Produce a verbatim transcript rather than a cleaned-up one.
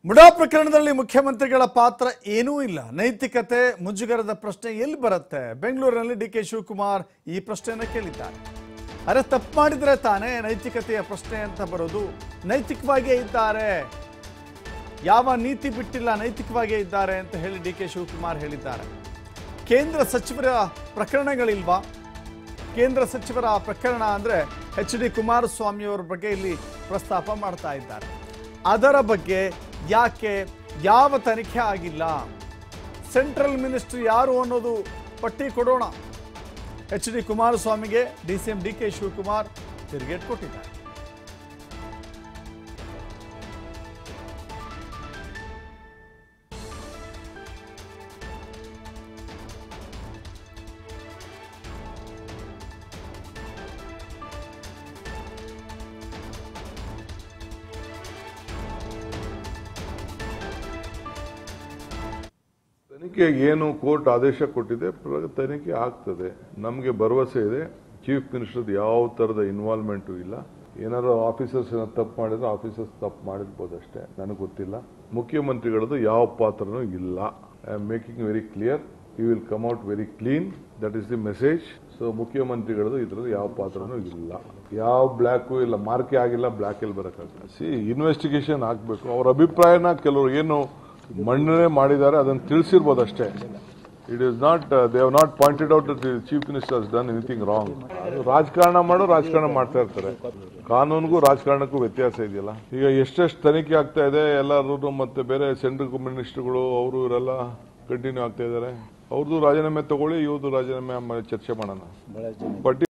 ಮುಡಾ ಪ್ರಕರಣದಲ್ಲಿ ಮುಖ್ಯಮಂತ್ರಿಗಳ ಪಾತ್ರ ಏನೂ ಇಲ್ಲ. ನೈತಿಕತೆ ಮುಜುಗರದ ಪ್ರಶ್ನೆ ಎಲ್ಲಿ ಬರುತ್ತೆ? ಬೆಂಗಳೂರಿನಲ್ಲಿ ಡಿ ಕೆ ಶಿವಕುಮಾರ್ ಈ ಪ್ರಶ್ನೆಯನ್ನು ಕೇಳಿದ್ದಾರೆ. ಅರೆ ತಪ್ಪು ಮಾಡಿದ್ರೆ ತಾನೇ ನೈತಿಕತೆಯ ಪ್ರಶ್ನೆ ಅಂತ ಬರೋದು. ನೈತಿಕವಾಗಿಯೇ ಇದ್ದಾರೆ, ಯಾವ ನೀತಿ ಬಿಟ್ಟಿಲ್ಲ, ನೈತಿಕವಾಗಿಯೇ ಇದ್ದಾರೆ ಅಂತ ಹೇಳಿ ಡಿ ಕೆ ಶಿವಕುಮಾರ್ ಹೇಳಿದ್ದಾರೆ. ಕೇಂದ್ರ ಸಚಿವರ ಪ್ರಕರಣಗಳಿಲ್ವಾ? ಕೇಂದ್ರ ಸಚಿವರ ಪ್ರಕರಣ ಅಂದರೆ ಎಚ್ ಡಿ ಕುಮಾರಸ್ವಾಮಿಯವರ ಬಗ್ಗೆ ಇಲ್ಲಿ ಪ್ರಸ್ತಾಪ ಮಾಡ್ತಾ ಇದ್ದಾರೆ. ಅದರ ಬಗ್ಗೆ ಯಾಕೆ ಯಾವ ತನಿಖೆ ಆಗಿಲ್ಲ? ಸೆಂಟ್ರಲ್ ಮಿನಿಸ್ಟ್ರಿ ಯಾರು ಅನ್ನೋದು ಪಟ್ಟಿ ಕೊಡೋಣ. ಎಚ್ ಡಿ ಕುಮಾರಸ್ವಾಮಿಗೆ D C M D K Shivakumar ತಿರುಗೇಟು ಕೊಟ್ಟಿದ್ದಾರೆ. ತನಿಖೆಗೆ ಏನು ಕೋರ್ಟ್ ಆದೇಶ ಕೊಟ್ಟಿದೆ, ತನಿಖೆ ಆಗ್ತದೆ. ನಮಗೆ ಭರವಸೆ ಇದೆ. ಚೀಫ್ ಮಿನಿಸ್ಟರ್ ಯಾವ ತರದ ಇನ್ವಾಲ್ವ್ಮೆಂಟು ಇಲ್ಲ. ಏನಾದ್ರು ಆಫೀಸರ್ಸ್ ತಪ್ಪು ಮಾಡಿದ್ರೆ ಆಫೀಸರ್ಸ್ ತಪ್ಪು ಮಾಡಿರ್ಬೋದು ಅಷ್ಟೇ, ನನಗೆ ಗೊತ್ತಿಲ್ಲ. ಮುಖ್ಯಮಂತ್ರಿಗಳದ್ದು ಯಾವ ಪಾತ್ರನೂ ಇಲ್ಲ. I am making very clear. You will come out very clean. That is the message. So ಮುಖ್ಯಮಂತ್ರಿಗಳದ್ದು ಇದರಲ್ಲಿ ಯಾವ ಪಾತ್ರನೂ ಇಲ್ಲ. ಯಾವ ಬ್ಲ್ಯಾಕು ಇಲ್ಲ, ಮಾರ್ಕೆ ಆಗಿಲ್ಲ, ಬ್ಲ್ಯಾಕ್ ಎಲ್ಲಿ ಬರೋಕ್ಕಾಗಲ್ಲ. ಸಿ ಇನ್ವೆಸ್ಟಿಗೇಷನ್ ಆಗಬೇಕು. ಅವ್ರ ಅಭಿಪ್ರಾಯನ ಕೆಲವರು ಏನು ಮಣ್ಣನೆ ಮಾಡಿದ್ದಾರೆ ಅದನ್ನು ತಿಳಿಸಿರ್ಬೋದು ಅಷ್ಟೇ. It is not they have not pointed out that chief minister has done anything wrong. ಅದು ರಾಜಕಾರಣ ಮಾಡೋ ರಾಜಕಾರಣ ಮಾಡ್ತಾ ಇರ್ತಾರೆ. ಕಾನೂನಿಗೂ ರಾಜಕಾರಣಕ್ಕೂ ವ್ಯತ್ಯಾಸ ಇದೆಯಲ್ಲ. ಈಗ ಎಷ್ಟೆಷ್ಟು ತನಿಖೆ ಆಗ್ತಾ ಇದೆ, ಎಲ್ಲರೂ ಮತ್ತೆ ಬೇರೆ ಸೆಂಟ್ರಲ್ ಮಿನಿಸ್ಟರ್ಗಳು ಅವರು ಇವರೆಲ್ಲ ಕಂಟಿನ್ಯೂ ಆಗ್ತಾ ಇದ್ದಾರೆ. ಅವ್ರದ್ದು ರಾಜೀನಾಮೆ ತಗೊಳ್ಳಿ, ಇವ್ರದ್ದು ರಾಜೀನಾಮೆ ಚರ್ಚೆ ಮಾಡೋಣ. ಪಟ್ಟಿ